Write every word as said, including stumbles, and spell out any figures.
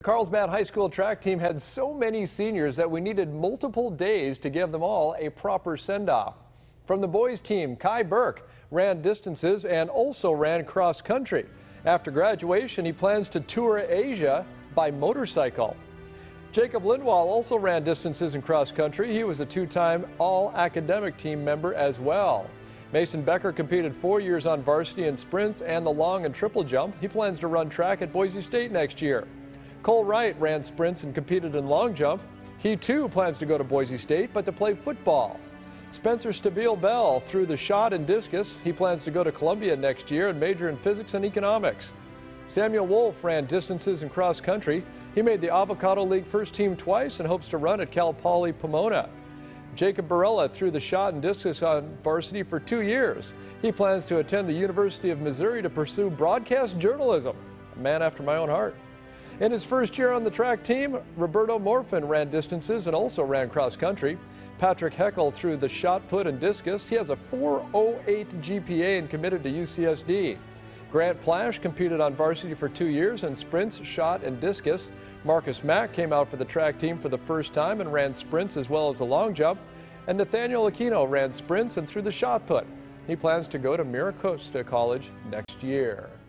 Carlsbad High School track team had so many seniors that we needed multiple days to give them all a proper send-off. From the boys team, Kai Burke ran distances and also ran cross country. After graduation, he plans to tour Asia by motorcycle. Jacob Lindwall also ran distances in cross country. He was a two-time all-academic team member as well. Mason Becker competed four years on varsity in sprints and the long and triple jump. He plans to run track at Boise State next year. Cole Wright ran sprints and competed in long jump. He too plans to go to Boise State, but to play football. Spencer Stabile Bell threw the shot and discus. He plans to go to Columbia next year and major in physics and economics. Samuel Wolf ran distances in cross country. He made the Avocado League first team twice and hopes to run at Cal Poly Pomona. Jacob Barella threw the shot and discus on varsity for two years. He plans to attend the University of Missouri to pursue broadcast journalism. A man after my own heart. In his first year on the track team, Roberto Morfin ran distances and also ran cross country. Patrick Heckel threw the shot put and discus. He has a four oh eight G P A and committed to U C S D. Grant Plash competed on varsity for two years in sprints, shot, and discus. Marcus Mack came out for the track team for the first time and ran sprints as well as the long jump. And Nathaniel Aquino ran sprints and threw the shot put. He plans to go to Mira Costa College next year.